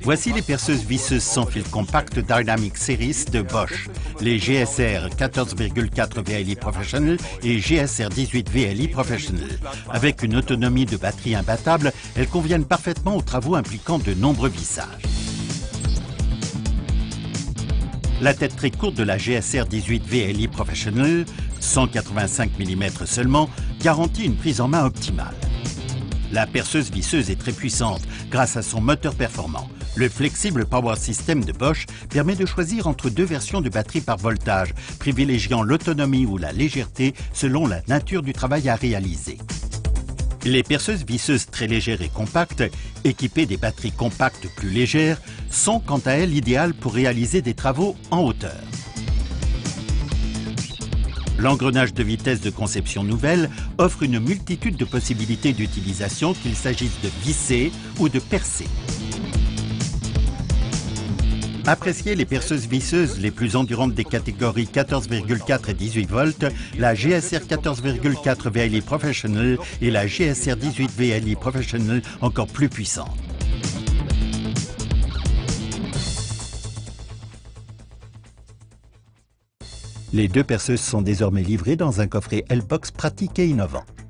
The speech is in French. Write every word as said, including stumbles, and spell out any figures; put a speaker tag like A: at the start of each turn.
A: Voici les perceuses visseuses sans fil compact Dynamic Series de Bosch, les G S R quatorze virgule quatre V L I Professional et G S R dix-huit V L I Professional. Avec une autonomie de batterie imbattable, elles conviennent parfaitement aux travaux impliquant de nombreux vissages. La tête très courte de la G S R dix-huit V L I Professional, cent quatre-vingt-cinq millimètres seulement, garantit une prise en main optimale. La perceuse visseuse est très puissante grâce à son moteur performant. Le flexible Power System de Bosch permet de choisir entre deux versions de batterie par voltage, privilégiant l'autonomie ou la légèreté selon la nature du travail à réaliser. Les perceuses visseuses très légères et compactes, équipées des batteries compactes plus légères, sont quant à elles idéales pour réaliser des travaux en hauteur. L'engrenage de vitesse de conception nouvelle offre une multitude de possibilités d'utilisation, qu'il s'agisse de visser ou de percer. Appréciez les perceuses visseuses les plus endurantes des catégories quatorze virgule quatre et dix-huit volts, la G S R quatorze virgule quatre V L I Professional et la G S R dix-huit V L I Professional encore plus puissantes. Les deux perceuses sont désormais livrées dans un coffret L-Box pratique et innovant.